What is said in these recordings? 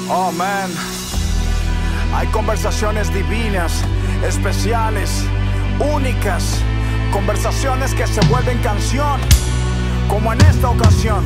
Oh man, hay conversaciones divinas, especiales, únicas, conversaciones que se vuelven canción, como en esta ocasión.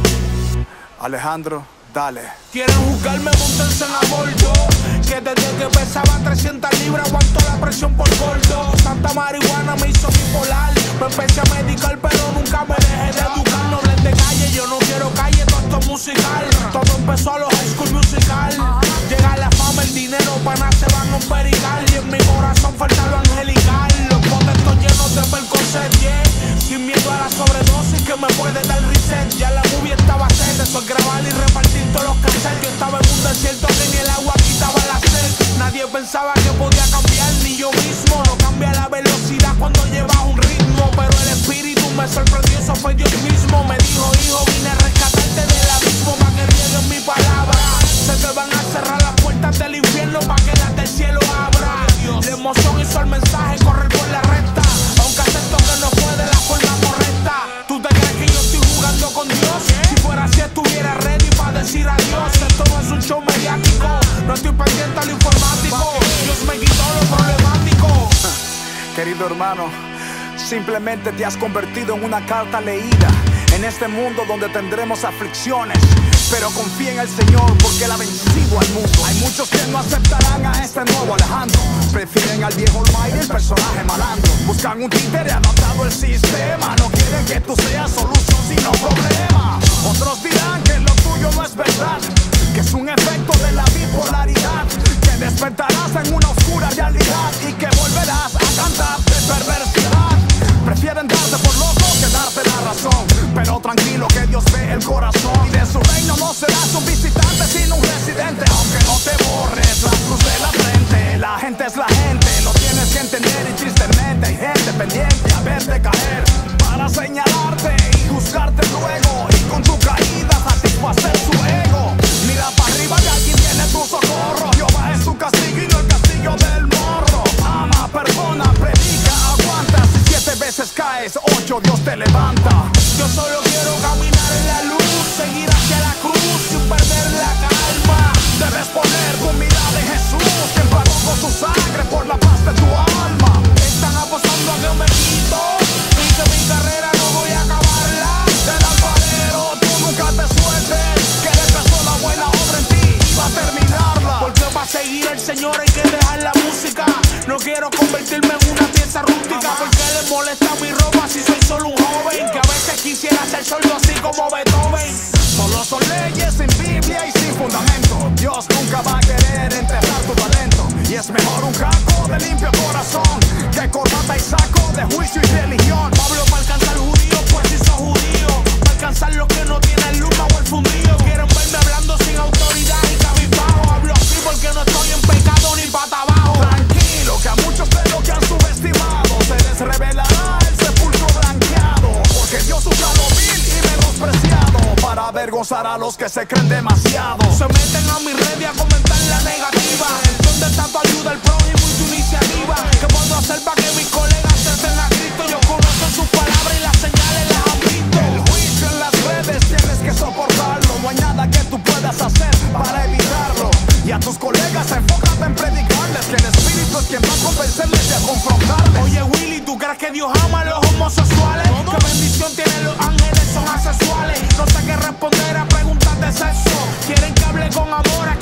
Alejandro, dale. Quieren juzgarme, montense en a bordo, que desde que pesaba 300 libras aguanto la presión por gordo. Tanta marihuana me hizo bipolar, me empecé a medicar pero nunca me dejé de educar. No hables de calle, yo no quiero calle, todo esto es musical. Todo empezó a los High School Musical. Llega la fama, el dinero, panas se van a un perical. Y en mi corazón falta lo angelical. Los potestos llenos de Percocet, yeah. Sin miedo a la sobredosis que me puede dar reset. Ya la movie estaba set, eso es grabar y repartir todos los cassettes. Yo estaba en un desierto que ni el agua quitaba la sed. Nadie pensaba que podía cambiar, ni yo mismo. No cambia la velocidad cuando llevas un ritmo. Pero el espíritu me sorprendió, eso fue Dios mismo. Me dijo, hijo, vine a rescatarte del abismo para que rieguen mi palabra. Sé que van a cerrar las puertas del infierno para que las del cielo abra. La emoción hizo el mensaje correr por la recta, aunque acepto que no fue de la forma correcta. ¿Tú te crees que yo estoy jugando con Dios? Si fuera así estuviera ready para decir adiós. Esto no es un show mediático, no estoy pendiente a lo informático. Dios me quitó lo problemático. Querido hermano, simplemente te has convertido en una carta leída en este mundo donde tendremos aflicciones. Pero confía en el Señor porque Él ha vencido al mundo. Hay muchos que no aceptarán a este nuevo Alejandro. Prefieren al viejo Almighty, el personaje malandro. Buscan un títere adaptado al sistema. No quieren que tú seas solución sino problema. Otros dirán que lo tuyo no es verdad, que es un efecto de la bipolaridad, que despertarás en una oscura realidad y que volverás a cantar de perversidad. Prefieren darte por loco que darte la razón, pero tranquilo que Dios ve el corazón. Y de su reino no serás un visitante sino un residente. Aunque no te borres la cruz de la frente, la gente es la gente, lo tienes que entender. Y tristemente hay gente pendiente a verte caer para señalarte y juzgarte luego, y con tu caída satisfacer su ego. Mira para arriba que aquí viene tu socorro. Jehová es tu castigo y no el castigo del morro. Ama, perdona, predica, aguanta. Si 7 veces caes, 8 Dios te levanta. Yo solo quiero caminar en la luz, seguir hacia la cruz sin perder la calma. Debes poner tu mirada en Jesús, quien pagó con su sangre por la paz de tu alma. Están apostando a que me quito y que mi carrera no voy a acabarla. Del alfarero tú nunca te sueltes, que Él empezó la buena obra en ti y va a terminarla. Porque para seguir al Señor hay que dejar la música. No quiero convertirme en una pieza rústica. Porque le molesta mi ropa si soy solo un joven, que a veces quisiera ser sordo así como Beethoven. Solo son leyes sin Biblia y sin fundamento. Dios nunca va a querer enterrar tu talento. Y es mejor un caco de limpio corazón que corbata y saco de juicio y religión. Pablo para alcanzar judío, pues si sos judío. Para alcanzar los que no tienen luna o el fundido. Quieren verme hablando sin autoridad y cabizbajo. Hablo así porque no estoy en pecado ni pata abajo. Tranquilo que a muchos de los que han subestimado se les revelará el sepulcro blanqueado. Porque Dios usa lo vil y menospreciado para avergonzar a los que se creen demasiado. Se meten a mi red y a comentar la negativa. ¿Dónde está tu ayuda al prójimo y tu iniciativa? ¿Qué puedo hacer para que mis colegas acepten a Cristo? Yo conozco sus palabras y las señales las han visto. El juicio en las redes tienes que soportarlo. No hay nada que tú puedas hacer para evitarlo. Y a tus colegas enfócate en predicarles que el Espíritu es quien va a convencerles y a confrontarles. Oye Willy, ¿tú crees que Dios ama a los homosexuales? ¿Qué bendición tienen los ángeles? Son asexuales. No sé qué responder a preguntas de sexo. Quieren que hable con amor.